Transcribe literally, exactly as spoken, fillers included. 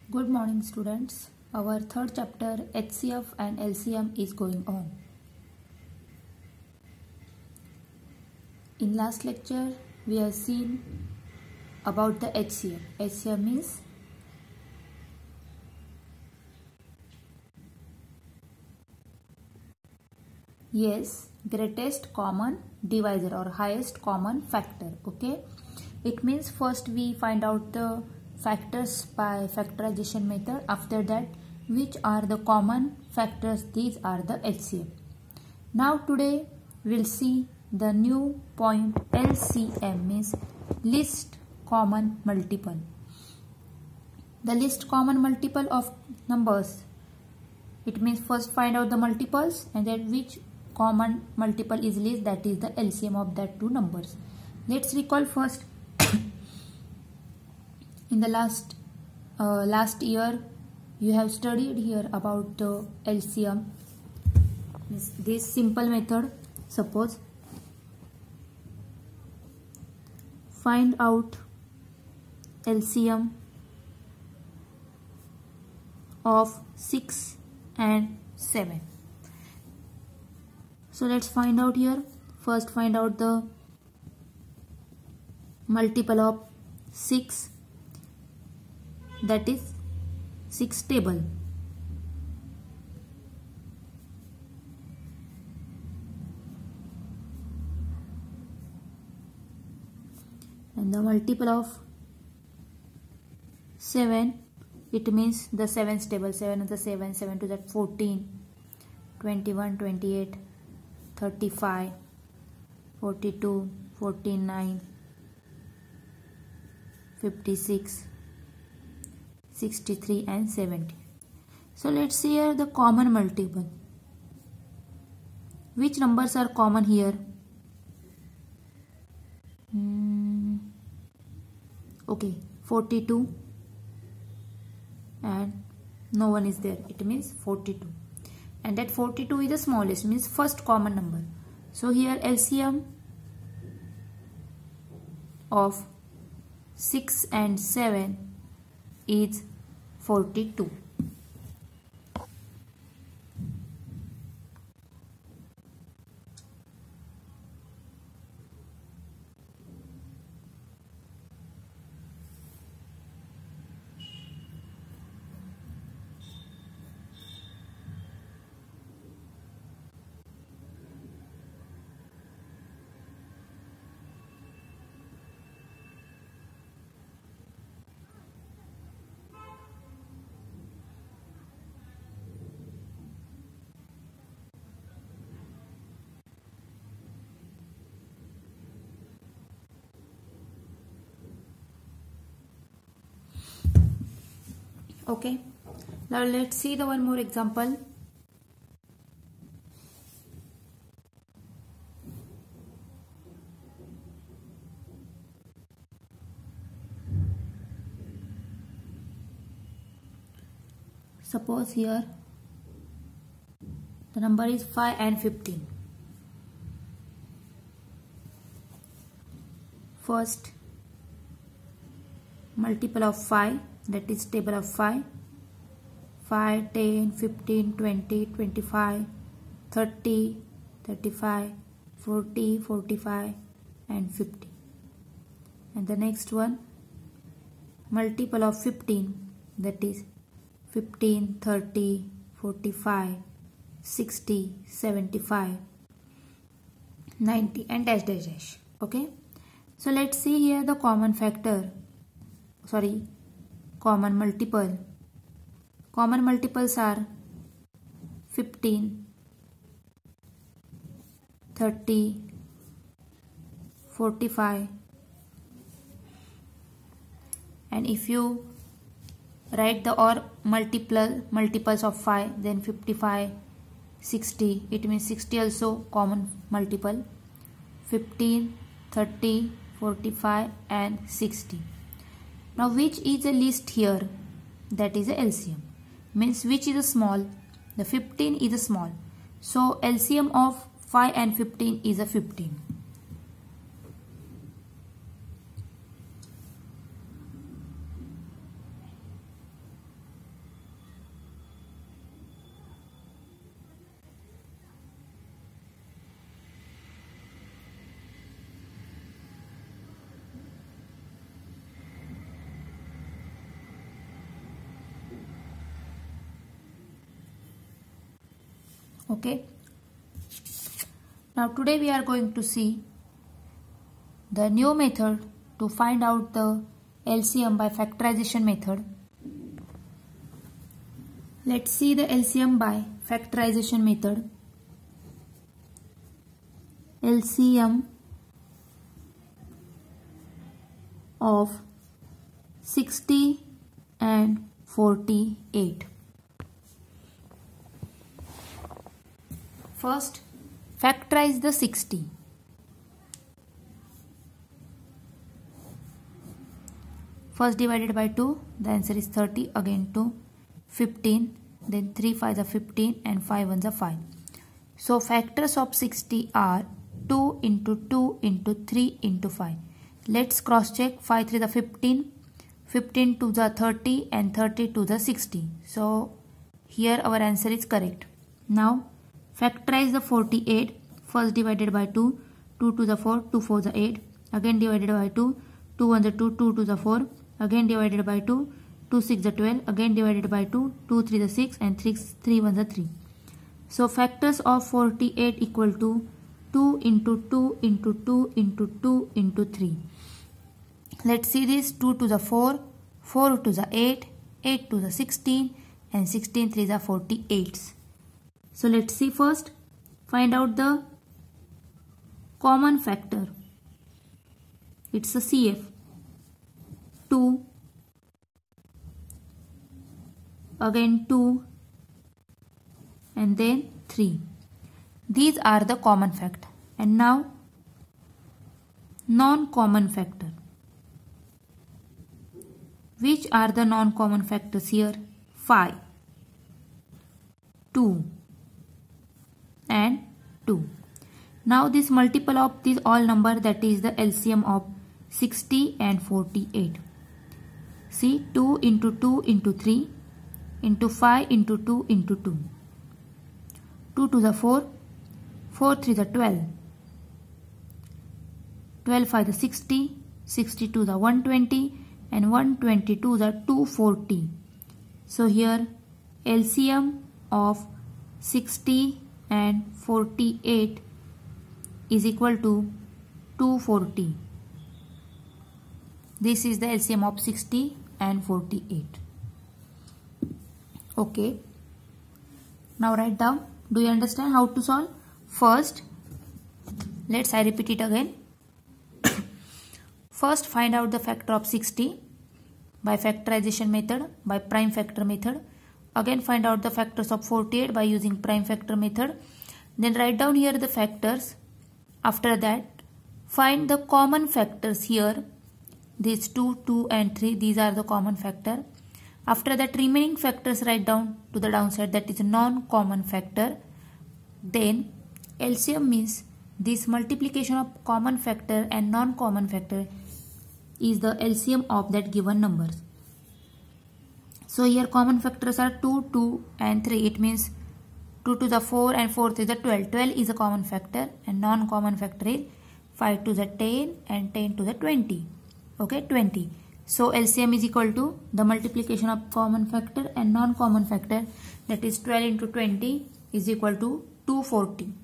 Good morning, students. Our third chapter H C F and L C M is going on. In last lecture, we have seen about the H C F. H C F means yes, greatest common divisor or highest common factor. Okay, it means first we find out the factors by factorization method. After that, which are the common factors? These are the H C F. Now today we'll see the new point L C M, means least common multiple. The least common multiple of numbers. It means first find out the multiples and then which common multiple is least, that is the L C M of that two numbers. Let's recall first. In the last uh, last year you have studied here about the L C M. This, this simple method. Suppose find out L C M of six and seven. So let's find out here. First find out the multiple of six, that is six table. And the multiple of seven, it means the sevens table. seven is the seven, seven to that fourteen, twenty-one, twenty-eight, thirty-five, forty-two, forty-nine, fifty-six, sixty-three and seventy. So let's see here the common multiple. Which numbers are common here? Hmm. Okay, forty-two and no one is there. It means forty-two. And that forty-two is the smallest, means first common number. So here L C M of six and seven is forty-two. Okay, now let's see the one more example. Suppose here the number is five and fifteen. First multiple of five, that is table of five, five, ten, fifteen, twenty, twenty-five, thirty, thirty-five, forty, forty-five and fifty. And the next one multiple of fifteen, that is fifteen, thirty, forty-five, sixty, seventy-five, ninety and dash dash dash. Okay, so let's see here the common factor, sorry common multiple. Common multiples are fifteen, thirty, forty-five, and if you write the or multiple multiples of five, then fifty-five, sixty, it means sixty also common multiple. fifteen, thirty, forty-five and sixty. Now which is the least here? That is the L C M. Means which is a small? The fifteen is a small. So L C M of five and fifteen is a fifteen. Okay. Now today we are going to see the new method to find out the L C M by factorization method. Let's see the L C M by factorization method. L C M of sixty and forty-eight. First, factorize the sixty. First divided by two, the answer is thirty, again two, fifteen, then three fives are fifteen and five ones are five. So factors of sixty are two into two into three into five. Let's cross check. five threes are fifteen, fifteen twos are thirty and thirty twos are sixty. So here our answer is correct. Now factorize the forty-eight. First divided by two, two twos are four, two fours are eight. Again divided by two, two ones are two, two twos are four. Again divided by two, two sixes are twelve. Again divided by two, two threes are six and three, three ones are three. So factors of forty-eight equal to two into two into two into two into three. Let's see this. two twos are four, four twos are eight, eight twos are sixteen and sixteen threes are forty-eight. So let's see first. Find out the common factor. It's a C F. two, again two, and then three. These are the common factor. And now non-common factor. Which are the non-common factors here? five, two and two. Now this multiple of these all number, that is the L C M of sixty and forty-eight. See, two into two into three into five into two into two. two to the four, four three the twelve, twelve five the sixty, sixty-two the one twenty and one twenty-two the two forty. So here L C M of sixty and forty-eight is equal to two forty. This is the L C M of sixty and forty-eight. Okay. Now write down. Do you understand how to solve? First, let's I repeat it again. First, find out the factor of sixty by factorization method, by prime factor method. Again, find out the factors of forty-eight by using prime factor method. Then write down here the factors. After that, find the common factors here. These two, two and three, these are the common factor. After that, remaining factors write down to the downside, that is non-common factor. Then L C M means this multiplication of common factor and non-common factor is the L C M of that given numbers. So here common factors are two, two and three. It means two to the four and four to the twelve. twelve is a common factor and non-common factor is five to the ten and ten to the twenty. Okay, twenty. So L C M is equal to the multiplication of common factor and non-common factor, that is twelve into twenty is equal to two forty.